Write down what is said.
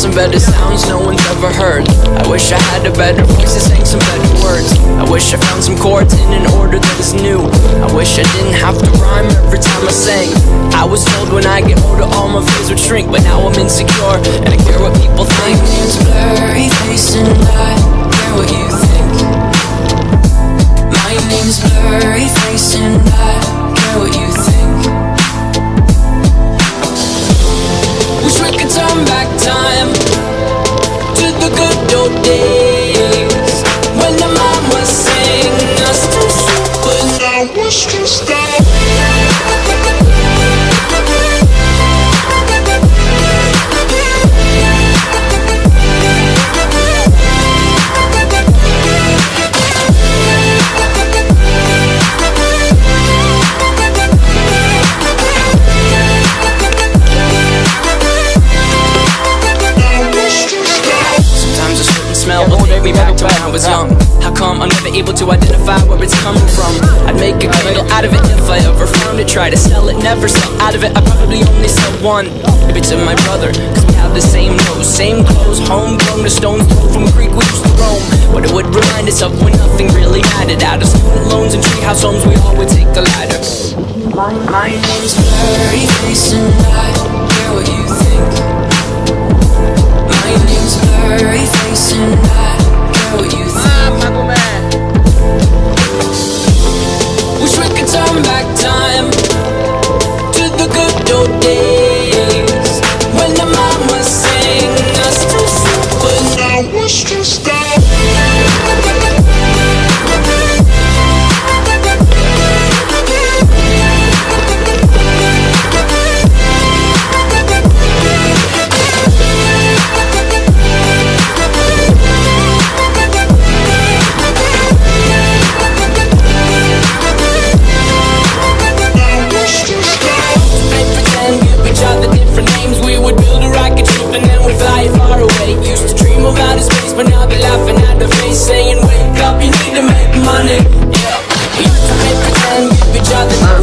some better sounds no one's ever heard. I wish I had a better voice that sang some better words. I wish I found some chords in an order that is new. I wish I didn't have to rhyme every time I sang. I was told when I get older all my fears would shrink, but now I'm insecure and I care what people think. My name's Blurry Face and I care what you think. My name's Blurry Face and I care what you think. Wish we could turn back time to the good old days when the mama sang us to sleep, but now we're stressed out. Take me back to when I was young. How come I'm never able to identify where it's coming from? I'd make a candle out of it if I ever found it. Try to sell it, never sell out of it. I probably only sell one, maybe to my brother, cause we have the same nose, same clothes, homegrown, a stone's throw from Greek we used to roam. But it would remind us of when nothing really mattered. Out of student loans and treehouse homes we all would take a ladder. My name's Blurry Face and I care what you think. My name's Blurry Face and I care what you think. Wish we could turn back time to the good old days when the mama sang us to sleep, but now we're stressed out. But now they're laughing at the face, saying wake up, you need to make money. Yeah, we used to play pretend, give each other